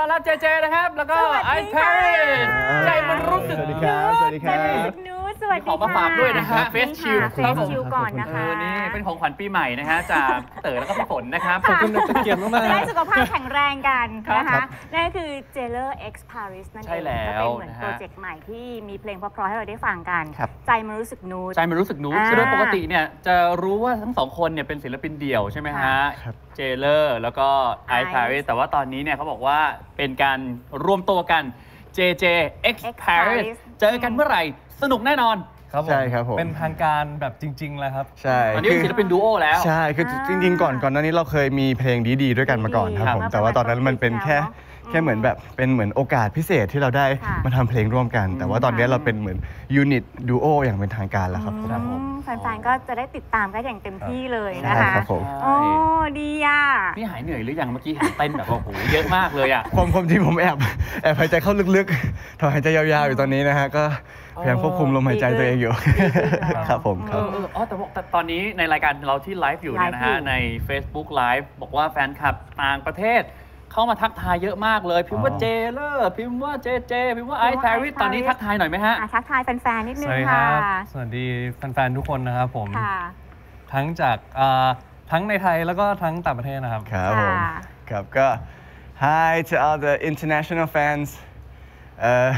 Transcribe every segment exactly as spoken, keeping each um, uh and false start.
ต้อนรับเจเจนะครับแล้วก็ไอแพดใจมันรู้สึกสวัสดีครับสวัสดีครับสวัสดีค่ะของมาฝากด้วยนะฮะเฟสชิลเฟสชิลก่อนนะคะนี่เป็นของขวัญปีใหม่นะฮะจากเต๋อแล้วก็พี่ฝนนะครับขอบคุณเป็นเกียรติมากๆจะได้สุขภาพแข็งแรงกันนะคะนั่นก็คือ Jeller X Paris นั่นเองก็เป็นเหมือนโปรเจกต์ใหม่ที่มีเพลงเพราะๆให้เราได้ฟังกันใจมันรู้สึกนูดใจมันรู้สึกนูดโดยปกติเนี่ยจะรู้ว่าทั้งสองคนเนี่ยเป็นศิลปินเดี่ยวใช่ไหมฮะเจเลอร์แล้วก็ไอซ์ Paris แต่ว่าตอนนี้เนี่ยเขาบอกว่าเป็นการรวมตัวกัน เจ เจ X Paris เจอกันเมื่อไหร่สนุกแน่นอนครับใช่ครับผมเป็นทางการแบบจริงๆเลยครับใช่ตอนนี้ศิลปินดูโอแล้วใช่คือจริงๆก่อนก่อนหน้านี้เราเคยมีเพลงดีๆด้วยกันมาก่อนครับผมแต่ว่าตอนนั้นมันเป็นแค่แค่เหมือนแบบเป็นเหมือนโอกาสพิเศษที่เราได้มาทำเพลงร่วมกันแต่ว่าตอนนี้เราเป็นเหมือนยูนิตดูโออย่างเป็นทางการแล้วครับผมแฟนๆก็จะได้ติดตามกันอย่างเต็มที่เลยนะคะครับผมโอ้ดีอ่ะนี่หายเหนื่อยหรือยังเมื่อกี้เต้นแบบโอ้โหเยอะมากเลยอ่ะผมผมจริงผมแอบแอบหายใจเข้าลึกๆถอนหายใจยาวๆอยู่ตอนนี้นะฮะก็พยายามควบคุมลมหายใจตัวเองอยู่ครับผมครับอ๋อแต่ตอนนี้ในรายการเราที่ไลฟ์อยู่นะฮะใน Facebook Live บอกว่าแฟนคลับต่างประเทศเข้ามาทักทายเยอะมากเลยพิมพ์ว่าเจเลอร์พิมพ์ว่าเจเจพิมพ์ว่าไอซ์ Paris ตอนนี้ทักทายหน่อยไหมฮะทักทายแฟนๆนิดนึงค่ะสวัสดีแฟนๆทุกคนนะครับผมทั้งจากทั้งในไทยแล้วก็ทั้งต่างประเทศนะครับครับผมครับก็ Hi to all the international fans uh,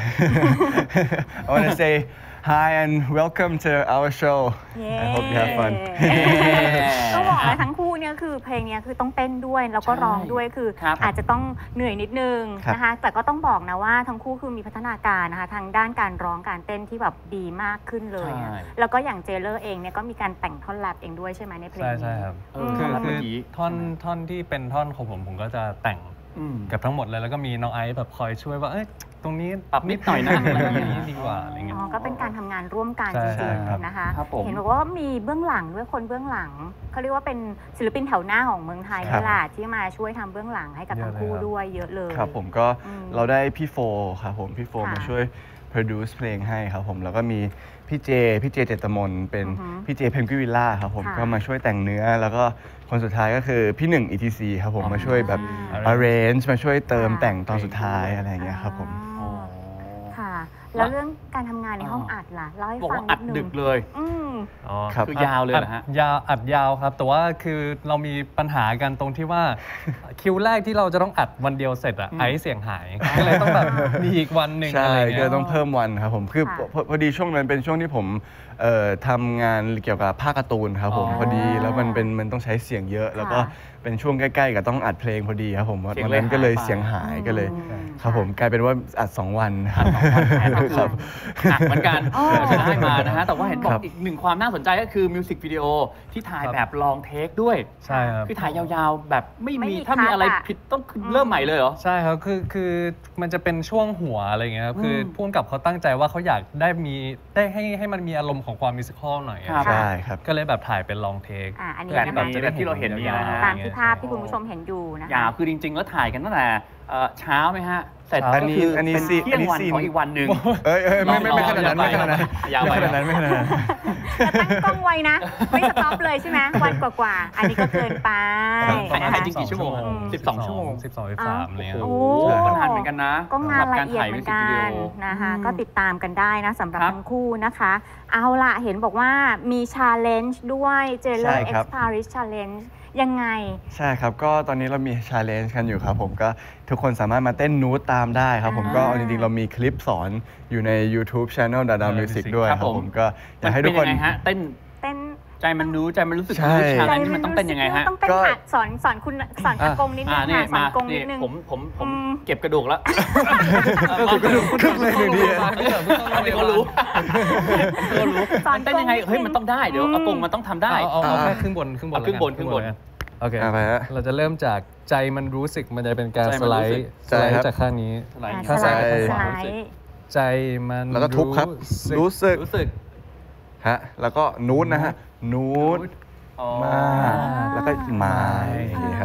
I want to say hi and welcome to our show I hope you have fun ต้องบอกนะทั้งคู่เนี่ยคือเพลงนี้คือต้องเต้นด้วยแล้วก็ร้องด้วยคืออาจจะต้องเหนื่อยนิดนึงนะคะแต่ก็ต้องบอกนะว่าทั้งคู่คือมีพัฒนาการนะคะทางด้านการร้องการเต้นที่แบบดีมากขึ้นเลยแล้วก็อย่างเจเลอร์เองเนี่ยก็มีการแต่งท่อนแรปเองด้วยใช่ไหมในเพลงนี้ใช่ครับคือคือท่อนท่อนที่เป็นท่อนของผมผมก็จะแต่งกับทั้งหมดเลยแล้วก็มีน้องไอซ์แบบคอยช่วยว่าเอ้ยตรงนี้ปรับนิดหน่อยนะอะไรอย่างนี้ดีกว่าอะไรเงี้ยก็เป็นการทำงานร่วมกันจริงๆนะคะเห็นบอกว่ามีเบื้องหลังด้วยคนเบื้องหลังเขาเรียกว่าเป็นศิลปินแถวหน้าของเมืองไทยนี่แหละที่มาช่วยทำเบื้องหลังให้กับทั้งคู่ด้วยเยอะเลยครับผมก็เราได้พี่โฟครับผมพี่โฟมาช่วย produce เพลงให้ครับผมแล้วก็มีพี่เจพี่เจเจตมนเป็นพี่เจเพนกวิวิลล่าครับผมก็มาช่วยแต่งเนื้อแล้วก็คนสุดท้ายก็คือพี่หนึ่ง อี ที ซี ครับผมมาช่วยแบบ arrange มาช่วยเติมแต่งตอนสุดท้ายอะไรอย่างเงี้ยครับผมค่ะแล้วเรื่องการทำงานในห้องอัดล่ะเล่าให้ฟังนิดนึงดึกเลยอ๋อคือยาวเลยเหรอฮะยาวอัดยาวครับแต่ว่าคือเรามีปัญหากันตรงที่ว่าคิวแรกที่เราจะต้องอัดวันเดียวเสร็จอะไอเสียงหายก็เลยต้องแบบมีอีกวันหนึ่งใช่ก็ต้องเพิ่มวันครับผมคือพอดีช่วงนั้นเป็นช่วงที่ผมทำงานเกี่ยวกับภาคการ์ตูนครับผมพอดีแล้วมันเป็นมันต้องใช้เสียงเยอะแล้วก็เป็นช่วงใกล้ๆกับต้องอัดเพลงพอดีครับผมวันนั้นก็เลยเสียงหายก็เลยครับผมกลายเป็นว่าอัดสองวันครับเหมือนกันจะได้มานะฮะแต่ว่าเห็นบอกอีกหนึ่งความน่าสนใจก็คือมิวสิกวิดีโอที่ถ่ายแบบลองเทคด้วยใช่ครับคือถ่ายยาวๆแบบไม่มีถ้ามีอะไรผิดต้องเริ่มใหม่เลยเหรอใช่ครับคือคือมันจะเป็นช่วงหัวอะไรเงี้ยครับคือพ่วงกับเขาตั้งใจว่าเขาอยากได้มีได้ให้ให้มันมีอารมณ์ของความมิวสิคอลหน่อยใช่ครับก็เลยแบบถ่ายเป็นลองเทคอันนี้แบบที่เราเห็นนี่นะฮะตามที่ภาพที่คุณผู้ชมเห็นอยู่นะคะยาวคือจริงๆแล้วถ่ายกันตั้งแต่เช้าไหมฮะเสร็จอันนี้อันนี้เที่ยงวันของอีกวันหนึ่งเอ้ยไม่ไม่ไม่ขนาดนั้นไม่ขนาดนั้นยาวไม่ขนาดนั้นไม่ขนาดนั้นตั้งกล้องไว้นะไม่สต็อปเลยใช่ไหมวันกว่าๆอันนี้ก็เกินไปถ่ายจริงกี่ชั่วโมงสิบสองชั่วโมงสิบสอง สิบสามเลยโอ้ก็นานเหมือนกันนะก็งานละเอียดเหมือนกันนะคะก็ติดตามกันได้นะสำหรับทั้งคู่นะคะเอาล่ะเห็นบอกว่ามี challenge ด้วย Jeller X Paris Challenge ยังไงใช่ครับก็ตอนนี้เรามี challenge กันอยู่ครับผมก็ทุกคนสามารถมาเต้นนูดตามได้ครับผมก็จริงๆเรามีคลิปสอนอยู่ใน YouTube Channel Dada Music ด้วยครับผมก็อยากให้ทุกคนเต้นเต้นใจมันรู้ใจมันรู้สึกรู้ชาเลนจ์มันต้องเต้นยังไงฮะต้องเต้นหัดสอนสอนคุณสอนกงนิดนึงค่ะสอนกงนิดนึงผมผมผมเก็บกระดูกแล้วกระดูกครึ่งเลยดีอันนี้เขารู้เขารู้เต้นยังไงเฮ้ยมันต้องได้เดี๋ยวอากงมันต้องทำได้เอาแค่ครึ่งบนครึ่งบนครึ่งบนครึ่งบนโอเคเราจะเริ่มจากใจมันรู้สึกมันจะเป็นการสไลด์สไลด์จากข้างนี้ข้างซ้ายใจมันแล้วก็ทุบครับรู้สึกรู้สึกฮะแล้วก็นูดนะฮะนูดมาแล้วก็มาอย่างนี้ครับ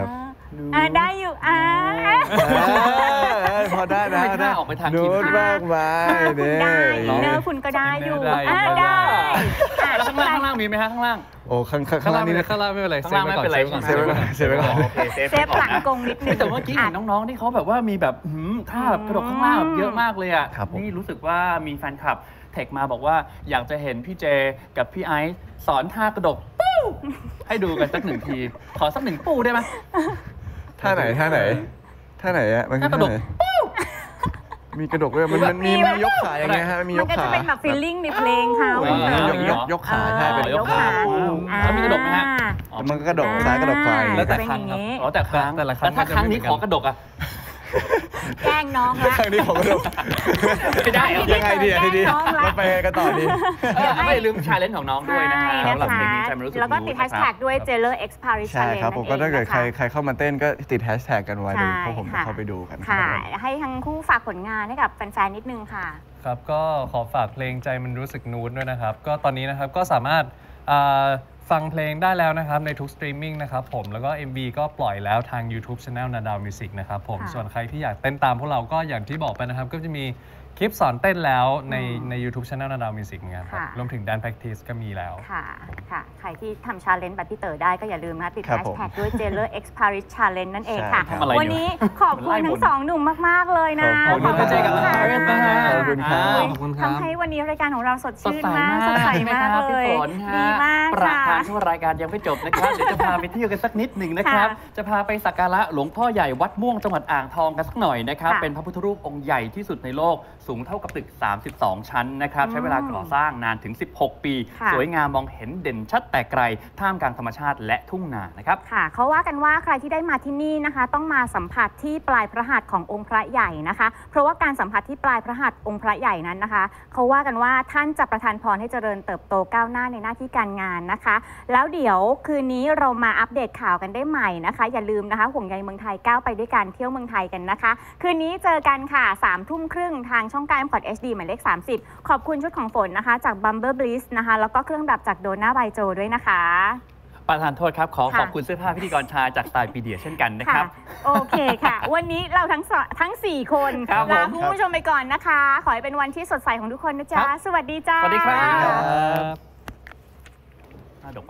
อ่ะได้อยู่อ่ะพอได้นะไม่กล้าออกไปทางนูคิมดมากมายคุณเนี่ยได้เนอร์คุณก็ได้อยู่ได้อ่ะได้แล้วข้างล่างข้างล่างมีไหมฮะข้างล่างโอ้ข้างข้างข้างล่างนี่ไม่นะข้างล่างไม่เป็นไรข้างล่างไม่เป็นไรเซฟไว้ก่อนเซฟไว้ก่อนโอเคเซฟเซฟหลังกงนิดนึงแต่เมื่อกี้เห็นน้องๆที่เขาแบบว่ามีแบบหืมท่าแบบกระโดดข้างล่างแบบเยอะมากเลยอ่ะครับผมนี่รู้สึกว่ามีแฟนคลับเทคมาบอกว่าอยากจะเห็นพี่เจกับพี่ไอซ์สอนท่ากระโดดปู้ให้ดูกันสักหนึ่งที ขอสักหนึ่งปู้ได้ไหมท่าไหนท่าไหนท่าไหนอะมันคือท่ากระโดดท่าไหนมีกระดกด้วยมันมันมีมียกขาอย่างเงี้ยฮะมียมันกก็ขาจะเป็นแบบฟีลลิ่งในเพลงเขาอ๋อยกยกยกขาใช่เป็นเออยยกกขาขาอ่าแล้วมีกระดกไหมฮะแล้วมันก็กระดกซ้ายกระดกขวาแล้วแต่เป็นครั้อง ย่างครับนี้อ๋อแต่ครั้งแต่ละครั้งแล้วถ้าครั้งนี้ก็จะขไม่เหมือนกันอกระดกอ่ะแกล้งน้องละข้างนี้ของกระดกไม่ได้เหรอยังไงดีอะทีนี้แกล้งน้องละเราไปกันต่อดีเออไม่ลืมชาเลนจ์ของน้องด้วยนะฮะใช่สำหรับนะเพลงคะนี้ใจมันรู้สึกแล้วก็ติดแฮชแท็กด้วย j a i l e r X Paris ใช่ Challenge ครับผมนั่นเองก็ถ้าเกิดใครนะคะใครเข้ามาเต้นก็ติดแฮชแท็กกันไว้ใช่เดี๋ยวพวกผมจะค่ะเข้าไปดูกันค่ะรับผมให้ทั้งคู่ฝากผลงานให้กับแฟนๆนิดนึงค่ะครับก็ขอฝากเพลงใจมันรู้สึกนูดด้วยนะครับ ก็ตอนนี้นะครับก็สามารถอ่าฟังเพลงได้แล้วนะครับในทุกสตรีมมิ่งนะครับผมแล้วก็ เอ็ม วี ก็ปล่อยแล้วทาง YouTube Channel นาดาวมิวสิกนะครับผมค่ะส่วนใครที่อยากเต้นตามพวกเราก็อย่างที่บอกไปนะครับ ก็จะมีคลิปสอนเต้นแล้วในอืมใน YouTube Channel นาดาวมิวสิกเหมือนกันครับค่ะรวมถึง Dance Practice ก็มีแล้วค่ะ ค่ะ ใครที่ทำชาเลนจ์แบบพี่เต๋อได้ก็อย่าลืมนะติดครัแฮบชผมแท็กด้วย j a i l e r X Paris Challenge นั่นเองค่ะใช่ครับทำอะไรอยู่วันนี้ขอบคุณทั้งสองหนุ่มมาก ๆ เลยนะขอบคุณขอบคุณเจกับค่ะ Paris นะฮะขอบคุณครับอ้าวขอบคุณครับทำให้วันนี้รายการของเราสดสดชื่นใสมากมากสดใสใช่ไหมากครับเลพี่ยฝนฮะดีมากประค่ะการทั่วรายการยังไม่จบนะครับ เดี๋ยวจะพาไปเที่ยวกันสักนิดหนึ่งนะครับค่ะจะพาไปสักการะหลวงพ่อใหญ่วัดม่วงจังหวัดอ่างทองกันสักหน่อยนะครับค่ะเป็นพระพุทธรูปองค์ใหญ่ที่สุดในโลก สูงเท่ากับตึก สามสิบสอง ชั้นนะครับอืมใช้เวลาก่อสร้างนานถึง สิบหก ปีค่ะสวยงามมองเห็นเด่นชัดแต่ไกล ท่ามกลางธรรมชาติและทุ่งนานะครับค่ะเขาว่ากันว่าใครที่ได้มาที่นี่นะคะ ต้องมาสัมผัสที่ปลายพระหัตถ์ขององค์พระใหญ่นะคะ เพราะว่าการสัมผัสที่ปลายพระหัตถ์องค์พระใหญ่นั้นนะคะเขาว่ากันว่าท่านจะประทานพรให้เจริญเติบโตก้าวหน้าในหน้าที่การงานนะคะ แล้วเดี๋ยวคืนนี้เรามาอัปเดตข่าวกันได้ใหม่นะคะ อย่าลืมนะคะห่วงใยเมืองไทยก้าวไปด้วยกันเที่ยวเมืองไทยกันนะคะ คืนนี้เจอกันค่ะสามทุ่มครึ่งทางช่องเก้า เอ็ม คอท เอช ดี หมายเลขสามสิบขอบคุณชุดของฝนนะคะจาก Bumble Bliss นะคะแล้วก็เครื่องดับจากโดน่าไบโจด้วยนะคะประธานโทษครับ ขอค่ะขอบคุณเสื้อผ้าพิธีกรชายจากสไตล์ปีเดียเช่นกันนะครับโอเคค่ะ วันนี้เราทั้งสองทั้ง สี่ คนครับผมลาคุณผู้ชมไปก่อนนะคะ ขอให้เป็นวันที่สดใสของทุกคนนะจ๊ะครับสวัสดีจ้าสวัสดีครับครับ